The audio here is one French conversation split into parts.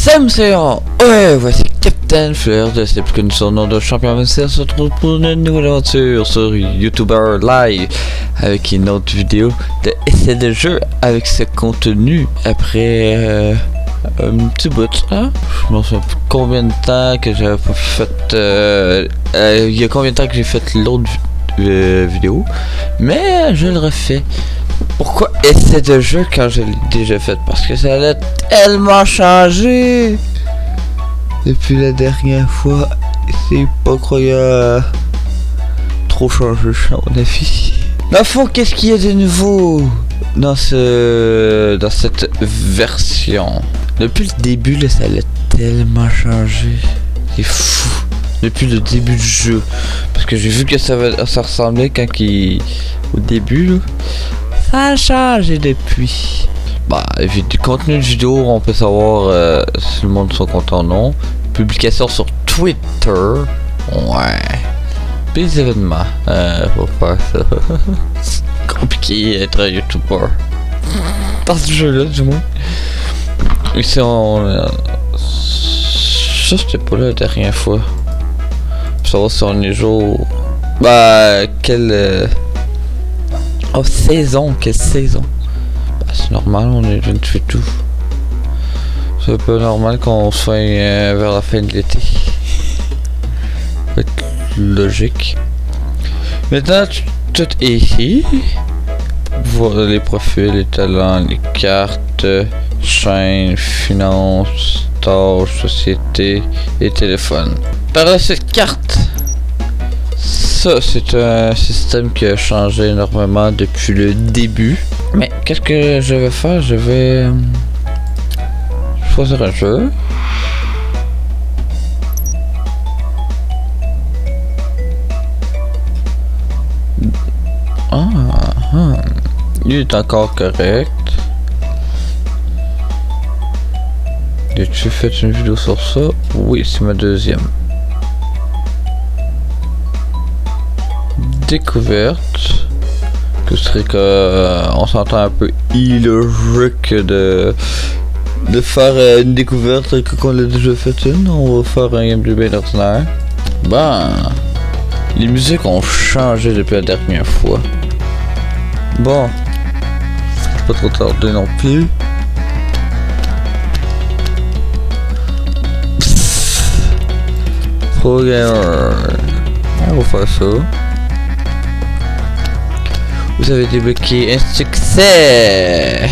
Salut Séant. Ouais, voici Captain Fleur de C'est plus connu son nom de champion avancé. On se retrouve pour une nouvelle aventure sur YouTuber Live avec une autre vidéo de essai de jeu avec ce contenu après un petit bout, hein? Je m'en souviens plus combien de temps que j'avais pas fait. Il y a combien de temps que j'ai fait l'autre vidéo, mais je le refais. Pourquoi essai de jeu quand je l'ai déjà fait? Parce que ça a tellement changé depuis la dernière fois. C'est pas croyable. Trop changé, à mon avis. Dans le fond, qu'est-ce qu'il y a de nouveau dans cette version? Depuis le début, là, ça a tellement changé. C'est fou. Depuis le début du jeu. Parce que j'ai vu que ça ressemblait quand au début, là. Ça a changé depuis. Bah, du contenu de vidéo, on peut savoir si le monde sont content ou non. Publication sur Twitter. Ouais. Puis les événements. Faut faire ça. C'est compliqué d'être un YouTuber. Dans ce jeu-là, du moins. Ici, ça, c'était pas là la dernière fois. Pour savoir si on est jour. Bah, quelle. Oh, saison, quelle saison? Bah, c'est normal, on est jeune fait tout. C'est un peu normal qu'on soit vers la fin de l'été. C'est logique. Maintenant, tout est ici. Voir les profils, les talents, les cartes, chaîne, finances, tâches, société et téléphone. Par la suite, carte. Ça, c'est un système qui a changé énormément depuis le début. Mais qu'est-ce que je vais faire? Je vais choisir un jeu. Il est encore correct. As-tu fait une vidéo sur ça? Oui, c'est ma deuxième. Découverte, que ce serait que on s'entend un peu illogique de faire une découverte qu'on l'a déjà fait une. On va faire un gameplay bien ordinaire. Ben, les musiques ont changé depuis la dernière fois. Bon, pas trop tardé non plus. Pro gamer, on va faire ça. Vous avez débloqué un succès.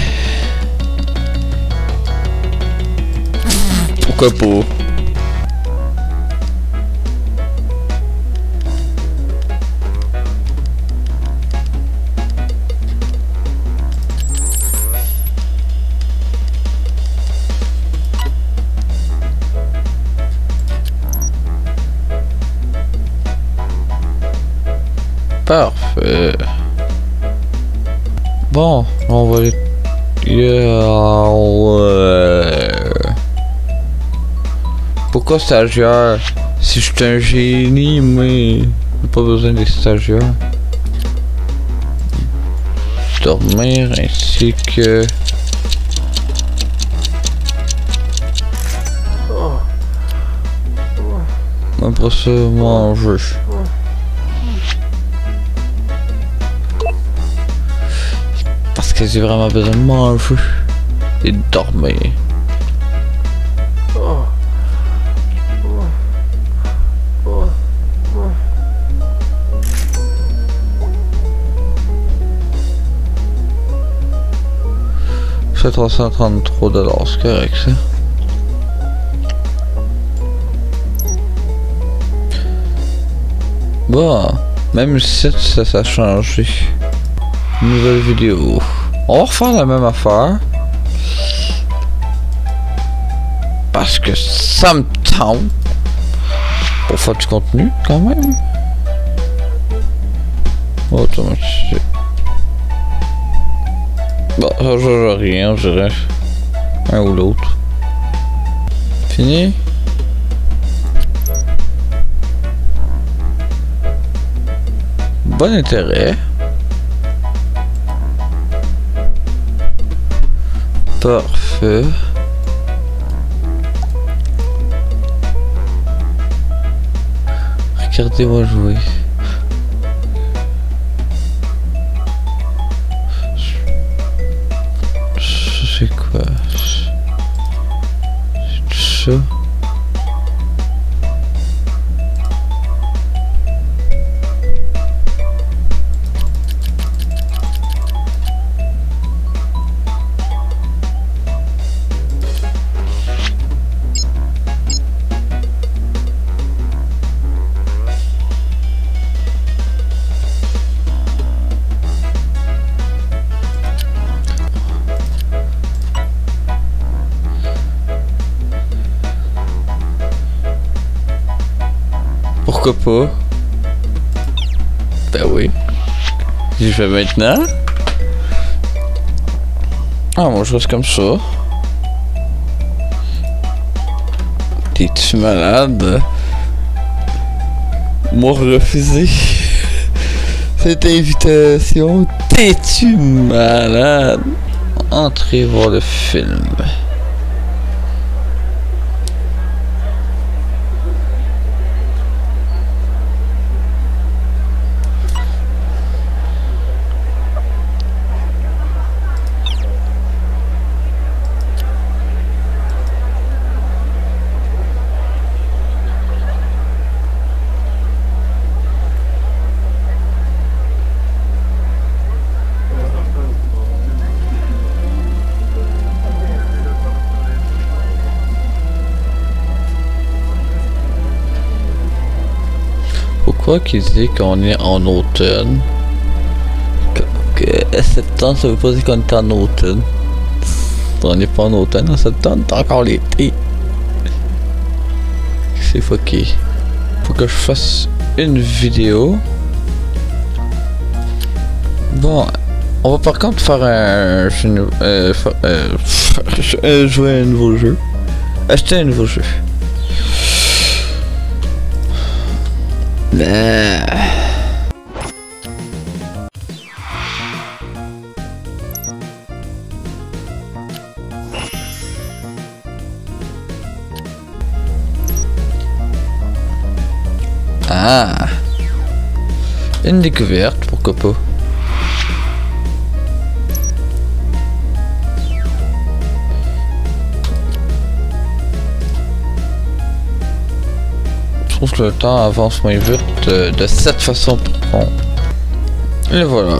Pourquoi pas? Parfait. Bon, on va aller. Pourquoi stagiaire? Si je suis un génie, mais j'ai pas besoin des stagiaires. Dormir ainsi que. Après ça, manger. Parce que j'ai vraiment besoin de manger et de dormir. C'est 333 $, c'est correct ça. Bon, même si ça a changé. Nouvelle vidéo. On va refaire la même affaire. Parce que ça me tente. Pour faire du contenu quand même. Automatisé. Bon, ça change rien, je dirais. Un ou l'autre. Fini. Bon intérêt. Parfait. Regardez-moi jouer. C'est quoi? C'est ça? Pourquoi pas? Ben oui. J'y vais maintenant. Ah, moi je reste comme ça. T'es-tu malade? Moi refuser cette invitation. T'es-tu malade? Entrez voir le film. Pourquoi qu'il dit qu'on est en automne? Que septembre, ça veut pas dire qu'on est en automne. On n'est pas en automne, en septembre, c'est encore l'été. C'est fucké. Faut que je fasse une vidéo. Bon, on va par contre faire jouer à un nouveau jeu. Acheter un nouveau jeu. Ah, une découverte, pourquoi pas. Je trouve que le temps avance moins vite de cette façon. Bon. Et voilà.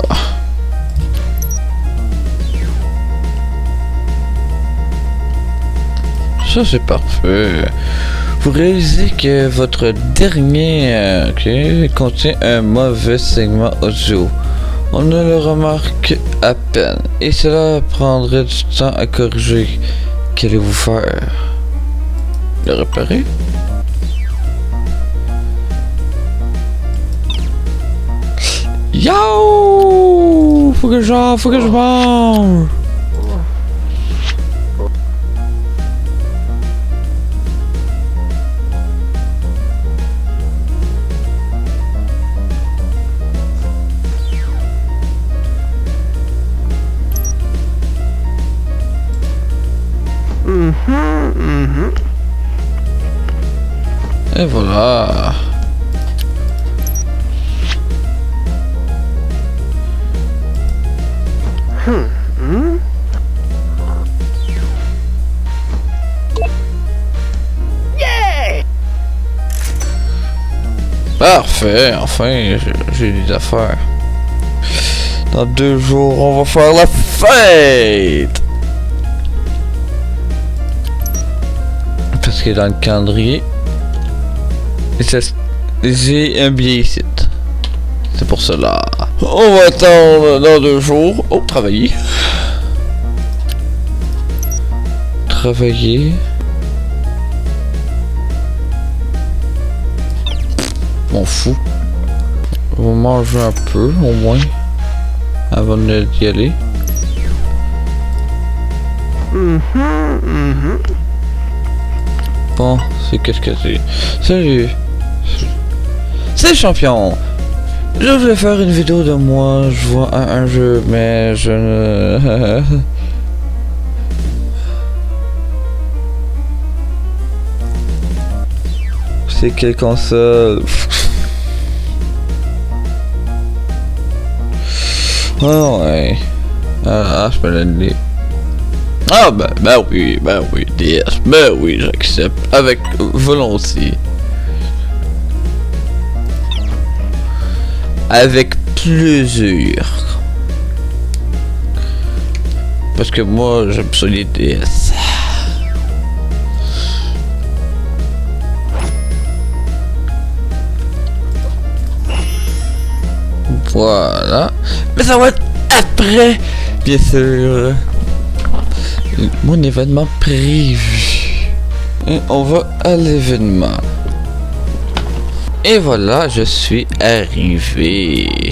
Ça c'est parfait. Vous réalisez que votre dernier contient un mauvais segment audio. On ne le remarque à peine et cela prendrait du temps à corriger. Qu'allez-vous faire? Le réparer? Yo! Faut que je mange! Et voilà. Parfait, enfin j'ai des affaires. Dans 2 jours, on va faire la fête! Parce que dans le calendrier, j'ai un billet ici. C'est pour cela. On va attendre dans 2 jours. Oh, travailler. Travailler. M'en fous. On va manger un peu, au moins. Avant d'y aller. Bon, c'est qu'est-ce que c'est? Salut! C'est champion! Je voulais faire une vidéo de moi jouant à un jeu, mais je ne... C'est quelle console? Oh ouais. Je peux l'aider. Ben oui, DS. Ben oui, j'accepte. Avec volonté. Avec plaisir. Parce que moi, j'aime ça les DS. Voilà. Mais ça va être après, bien sûr. Mon événement prévu. Et on va à l'événement. Et voilà, je suis arrivé.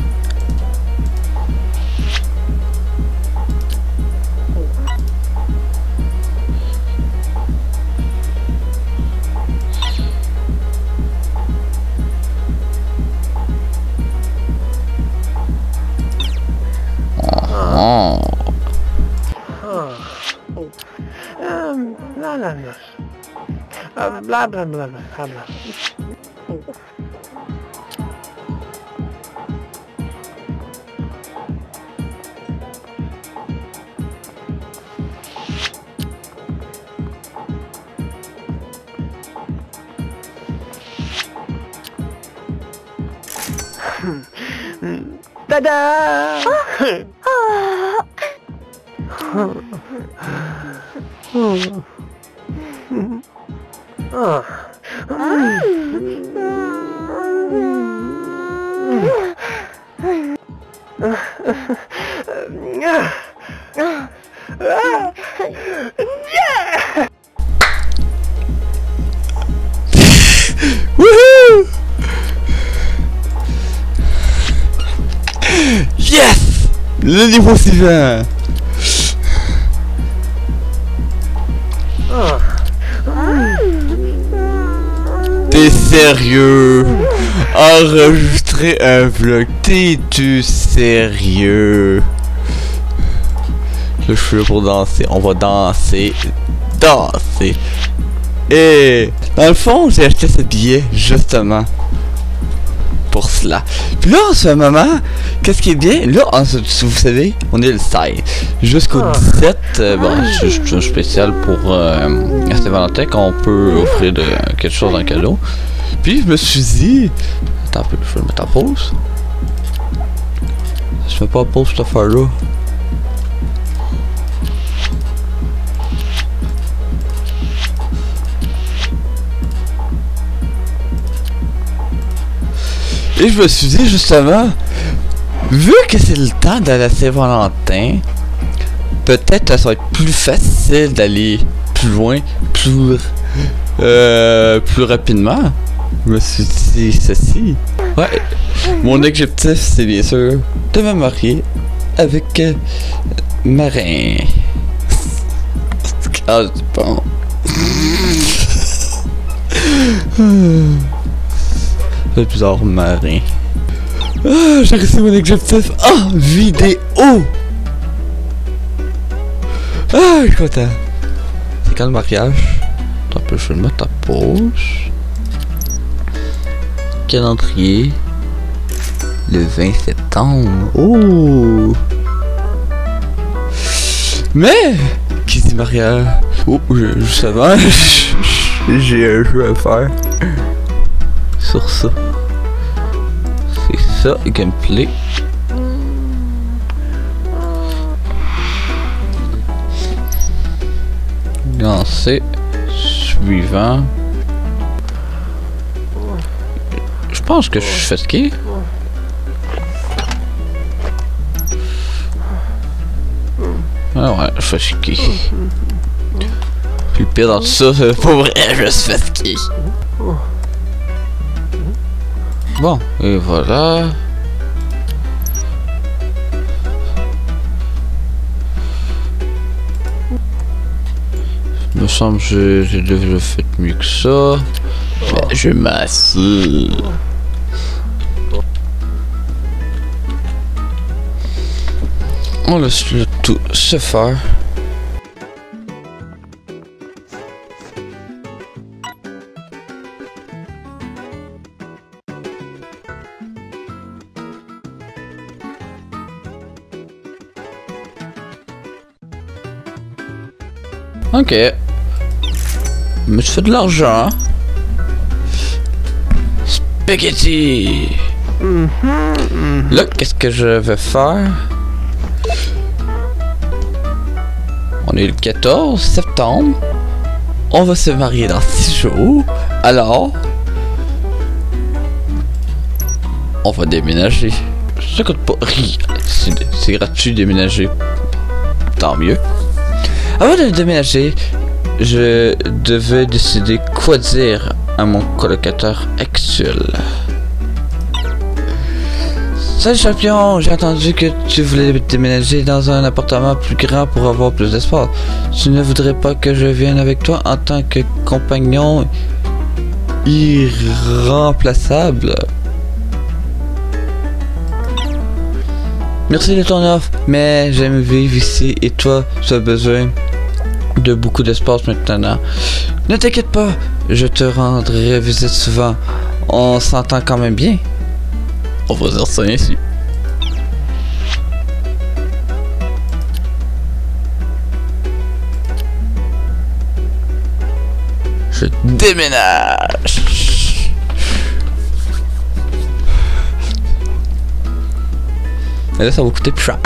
Blah blah blah blah blah. Ta-da! Wouhou! Yes! Le niveau suivant! T'es sérieux? Enregistrer un vlog, t'es-tu sérieux? Là, je suis là pour danser, on va danser. Et dans le fond, j'ai acheté ce billet justement pour cela. Puis là, en ce moment, qu'est-ce qui est bien? Là, vous savez, on est le 16. Jusqu'au 17, bon, c'est un spécial pour Saint-Valentin qu'on peut offrir quelque chose en cadeau. Puis je me suis dit, attends un peu, je vais le mettre en pause. Je fais pas pause cette affaire-là. Et je me suis dit justement, vu que c'est le temps de la Saint-Valentin, peut-être ça va être plus facile d'aller plus loin, plus rapidement. Je me suis dit ceci. Ouais, mon objectif c'est bien sûr de me marier avec Marin. Ah, c'est bon. C'est bizarre, Marin. Ah, j'ai réussi mon objectif en vidéo. Ah, je suis content. C'est quand le mariage? Attends un peu, je vais le mettre à pause. Calendrier. Le 20 septembre. Oh! Mais, qui dit mariage? Oh, justement, j'ai un jeu à faire. Sur ça. C'est ça, gameplay. Lancer. Suivant. Je pense que je suis fatigué. Ah ouais, je suis fatigué. Puis le pire dans tout ça, c'est pas vrai, je suis fatigué. Bon, et voilà. Il me semble que j'ai déjà fait mieux que ça. Mais je m'assure. On laisse le tout se faire. Ok. Mais je fais de l'argent. Spaghetti. Là, qu'est-ce que je vais faire? On est le 14 septembre. On va se marier dans 6 jours. Alors, on va déménager. Ça coûte pas rien. C'est gratuit de déménager. Tant mieux. Avant de déménager, je devais décider quoi dire à mon colocataire actuel. Salut champion, j'ai entendu que tu voulais déménager dans un appartement plus grand pour avoir plus d'espace. Tu ne voudrais pas que je vienne avec toi en tant que compagnon irremplaçable? Merci de ton offre, mais j'aime vivre ici et toi, tu as besoin de beaucoup d'espace maintenant. Ne t'inquiète pas, je te rendrai visite souvent. On s'entend quand même bien. On va dire ça ainsi. Je déménage. Et là, ça va coûter plus cher.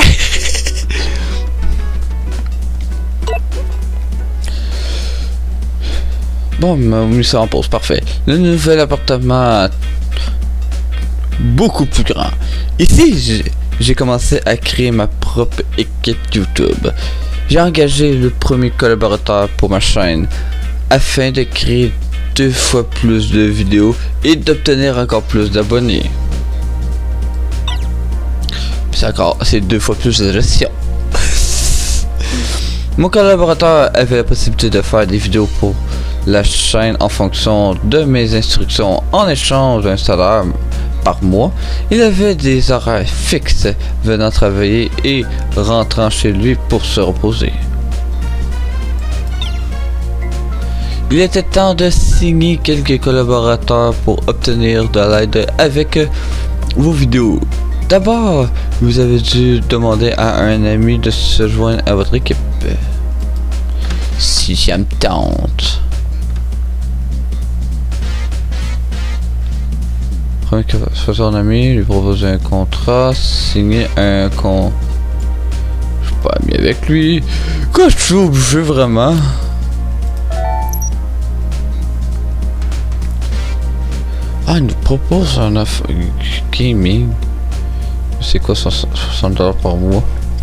Bon, on mis ça en pause, parfait. Le nouvel appartement beaucoup plus grand. Ici, j'ai commencé à créer ma propre équipe YouTube. J'ai engagé le premier collaborateur pour ma chaîne afin de créer 2 fois plus de vidéos et d'obtenir encore plus d'abonnés. C'est 2 fois plus de gestion. Mon collaborateur avait la possibilité de faire des vidéos pour la chaîne en fonction de mes instructions en échange d'un salaire par mois. Il avait des horaires fixes venant travailler et rentrant chez lui pour se reposer. Il était temps de signer quelques collaborateurs pour obtenir de l'aide avec vos vidéos. D'abord, vous avez dû demander à un ami de se joindre à votre équipe. Si ça me tente. Premier que soit son ami, lui proposer un contrat, signer un con. Je suis pas ami avec lui. Quoi, je suis obligé vraiment? Ah, il nous propose un offre gaming. C'est quoi 60$ par mois?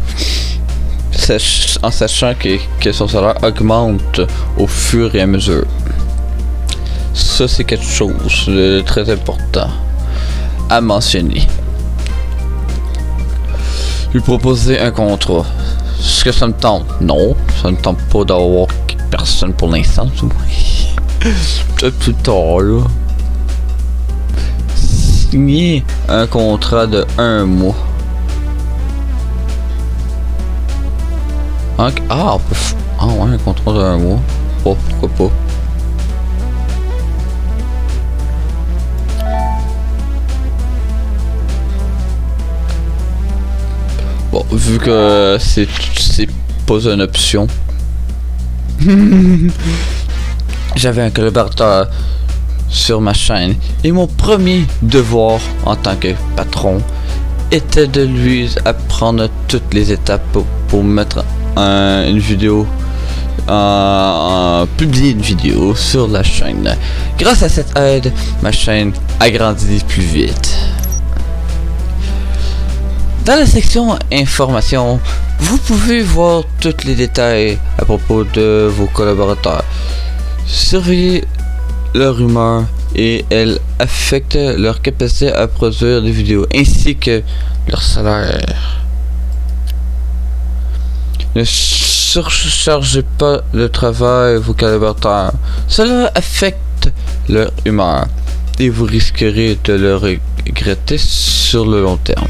En sachant que son salaire augmente au fur et à mesure. Ça, c'est quelque chose de très important à mentionner. Lui proposer un contrat. Est-ce que ça me tente? Non, ça ne me tente pas d'avoir personne pour l'instant. Peut-être plus tard, là. Signer un contrat de 1 mois. Ah, on peut ouais, un contrat de 1 mois. Oh, pourquoi pas. Bon, vu que c'est pas une option. J'avais un collaborateur sur ma chaîne et mon premier devoir en tant que patron était de lui apprendre toutes les étapes pour mettre une vidéo, publier une vidéo sur la chaîne. Grâce à cette aide, ma chaîne a grandi plus vite. Dans la section information, vous pouvez voir tous les détails à propos de vos collaborateurs. Surveillez leur humeur et elle affecte leur capacité à produire des vidéos ainsi que leur salaire. Ne surchargez pas le travail de vos collaborateurs. Cela affecte leur humeur et vous risquerez de le regretter sur le long terme.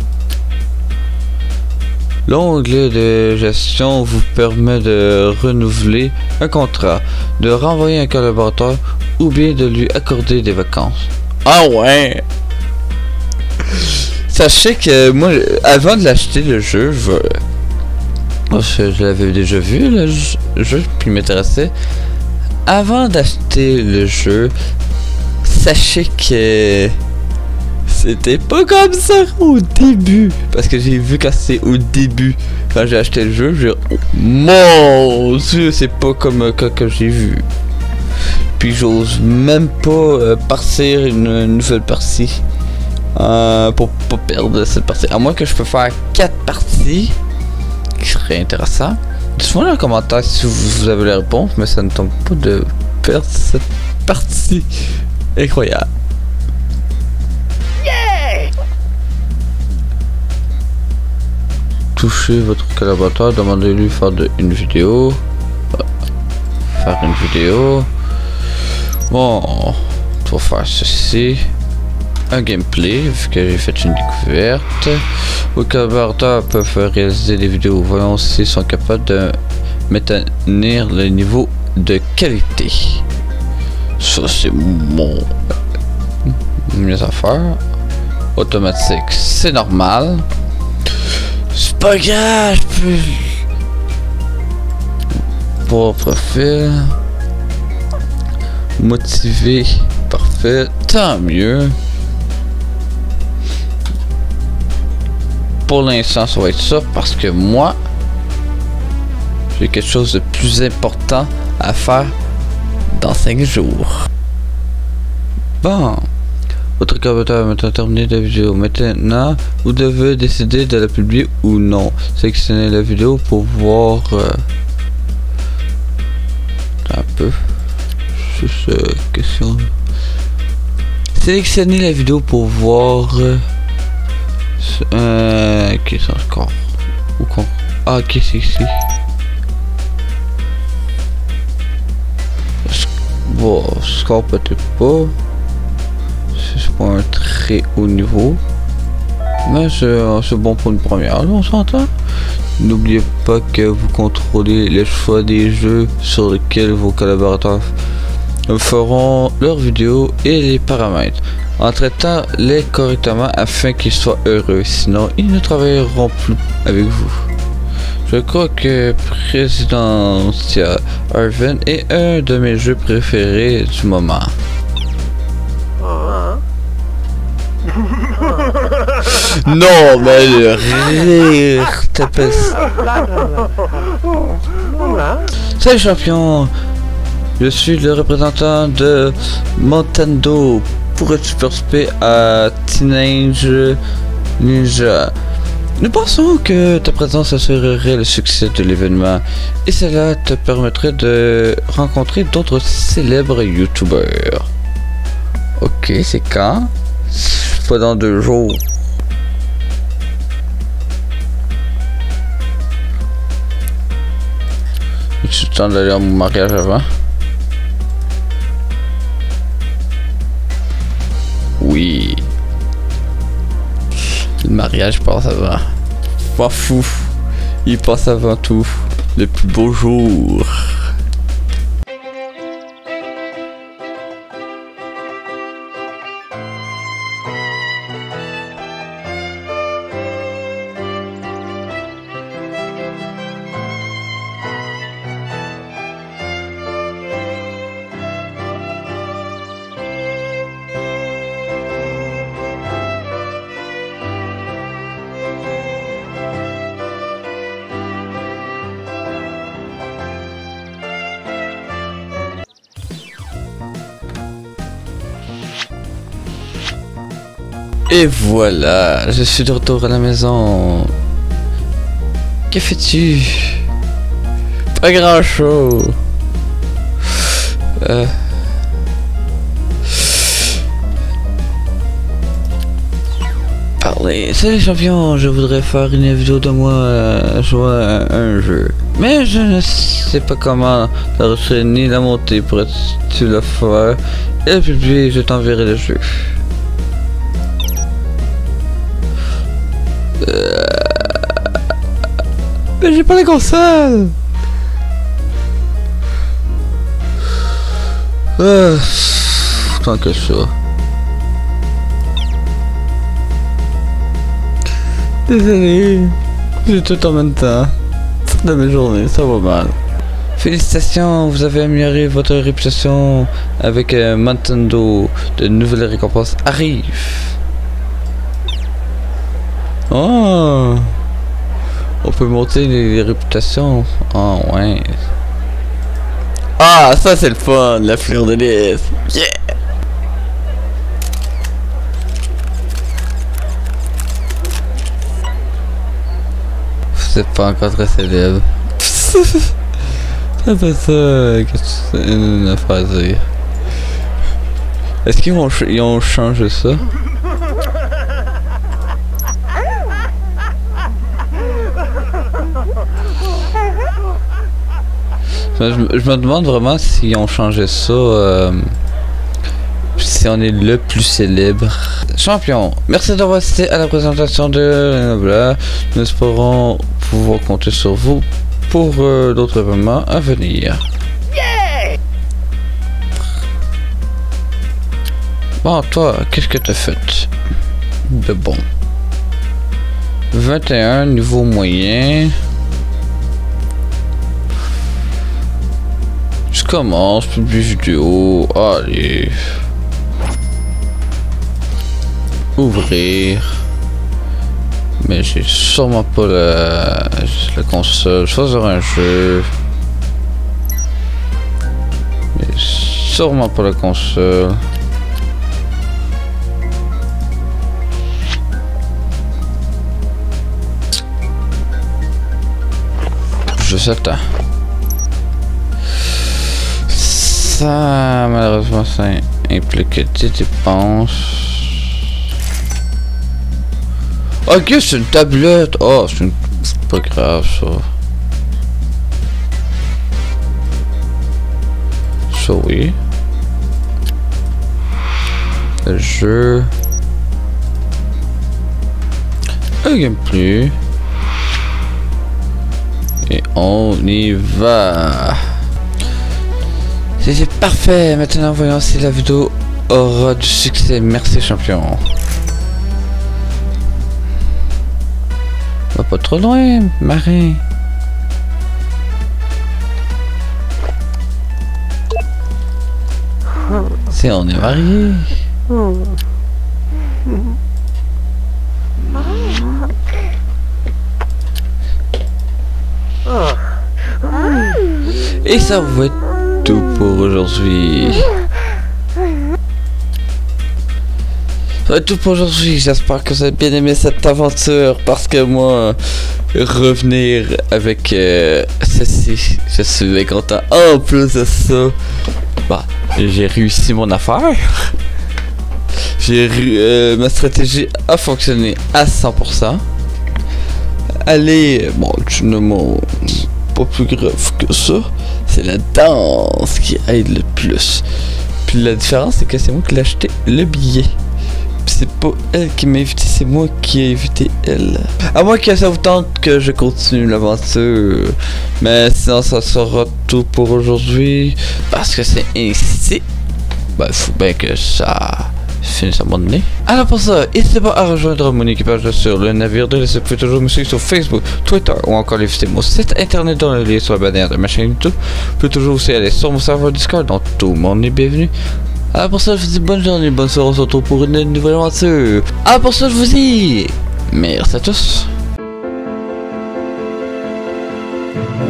L'onglet de gestion vous permet de renouveler un contrat, de renvoyer un collaborateur ou bien de lui accorder des vacances. Ah ouais! Sachez que moi, avant de l'acheter le jeu, Je l'avais déjà vu le jeu, puis m'intéressait. Avant d'acheter le jeu, sachez que c'était pas comme ça au début. Parce que j'ai vu quand c'est au début, quand j'ai acheté le jeu, j'ai oh, mon Dieu, c'est pas comme que j'ai vu. Puis j'ose même pas partir une nouvelle partie pour pas perdre cette partie. À moins que je peux faire 4 parties, qui serait intéressant. Dites-moi dans les commentaires si vous avez la réponse, mais ça ne tombe pas de perdre cette partie. Incroyable. Yeah! Touchez votre collaborateur, demandez-lui de faire une vidéo. Faire une vidéo. Bon, on va faire ceci. Un gameplay, vu que j'ai fait une découverte. Vos collaborateurs peuvent réaliser des vidéos. Voyons s'ils sont capables de maintenir le niveau de qualité. Ça, c'est mes affaires. Automatique, c'est normal. C'est pas grave, je peux. Pour profil. Motivé, parfait, tant mieux. Pour l'instant, ça va être ça parce que moi, j'ai quelque chose de plus important à faire dans 5 jours. Bon, votre collaborateur a maintenant terminé la vidéo. Maintenant, vous devez décider de la publier ou non. Sélectionnez la vidéo pour voir un peu. Juste question. Sélectionnez la vidéo pour voir. Ok, c'est un score. Ah, ok, c'est ici. Bon, score peut-être pas. C'est pas un très haut niveau. Mais c'est bon pour une première, là, on s'entend. N'oubliez pas que vous contrôlez le choix des jeux sur lesquels vos collaborateurs feront leurs vidéos et les paramètres, en traitant les correctement afin qu'ils soient heureux, sinon ils ne travailleront plus avec vous. Je crois que Presidencia Arven est un de mes jeux préférés du moment. Non, mais le rire, t'appelles ça. Salut champion, je suis le représentant de Nintendo. Pourrais-tu participer à Teenage Ninja? Nous pensons que ta présence assurerait le succès de l'événement et cela te permettrait de rencontrer d'autres célèbres youtubeurs. Ok, c'est quand? Pas dans 2 jours. J'ai le temps d'aller à mon mariage avant. Oui. Le mariage passe avant. Pas fou. Il passe avant tout. Le plus beau jour. Et voilà, je suis de retour à la maison. Que fais-tu? Pas grand chose. Parlez. Salut champion, je voudrais faire une vidéo de moi jouer à un jeu. Mais je ne sais pas comment l'enregistrer ni la monter. Pourrais-tu le faire? Et le publier, je t'enverrai le jeu. Mais j'ai pas la console. Tant que ça. Désolé. J'ai tout en même temps. de mes journées, ça va mal. Félicitations, vous avez amélioré votre réputation avec Nintendo. De nouvelles récompenses arrivent. Oh, on peut monter les réputations. Oh ouais. Ah, ça c'est le fun, la fleur de lys. Yeah. C'est pas encore très célèbre. C'est pas ça, qu'est-ce que c'est une affaire à dire. Est-ce qu'ils ont changé ça? Je me demande vraiment s'ils ont changé ça, si on est le plus célèbre. Champion, merci d'avoir assisté à la présentation de Blabla. Nous espérons pouvoir compter sur vous pour d'autres événements à venir. Yeah! Bon, toi, qu'est-ce que t'as fait de bon? 21, niveau moyen. Je commence, publie vidéo, allez. Ouvrir. Mais j'ai sûrement pas la console. Choisir un jeu. Mais sûrement pas la console. Je sais pas. Ça, malheureusement, ça implique des dépenses. Ok, c'est une tablette. Oh, c'est pas grave ça. Ça oui. Le jeu. Un gameplay. Et on y va. C'est parfait. Maintenant, voyons si la vidéo aura du succès. Merci champion. Va pas trop loin, marin. C'est on est mariés. Et ça va être tout pour aujourd'hui. Ça va être tout pour aujourd'hui. J'espère que vous avez bien aimé cette aventure parce que moi, revenir avec ceci, je suis bien content. En plus de ça, bah, j'ai réussi mon affaire. Ma stratégie a fonctionné à 100%. Allez, bon, tu ne m'as pas plus grave que ça. C'est la danse qui aide le plus. Puis la différence, c'est que c'est moi qui l'ai acheté le billet. Puis c'est pas elle qui m'a invité, c'est moi qui ai invité elle. À moins que ça vous tente que je continue l'aventure. Mais sinon, ça sera tout pour aujourd'hui. Parce que c'est ainsi. Ben, il faut bien que ça finisse à un moment donné. Alors pour ça, n'hésitez pas à rejoindre mon équipage sur le navire de l'Est. Vous pouvez toujours me suivre sur Facebook, Twitter ou encore visiter mon site internet dans le lien sur la bannière de ma chaîne YouTube. Vous pouvez toujours aussi aller sur mon serveur Discord, donc tout le monde est bienvenu. Alors pour ça, je vous dis bonne journée, bonne soirée, on se retrouve pour une nouvelle aventure. Alors pour ça, je vous dis merci à tous.